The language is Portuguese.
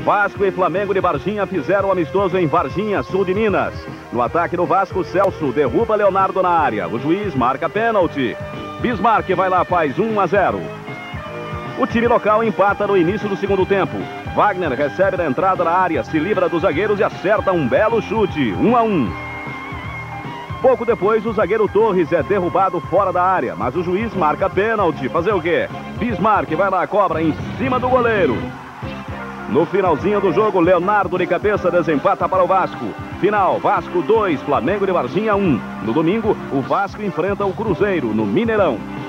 Vasco e Flamengo de Varginha fizeram amistoso em Varginha, sul de Minas. No ataque do Vasco, Celso derruba Leonardo na área. O juiz marca pênalti. Bismarck vai lá, faz 1-0. O time local empata no início do segundo tempo. Wagner recebe na entrada da área, se livra dos zagueiros e acerta um belo chute, 1-1. Pouco depois, o zagueiro Torres é derrubado fora da área, mas o juiz marca pênalti. Fazer o quê? Bismarck vai lá, cobra em cima do goleiro. No finalzinho do jogo, Leonardo de cabeça desempata para o Vasco. Final, Vasco 2, Flamengo de Varginha 1. No domingo, o Vasco enfrenta o Cruzeiro no Mineirão.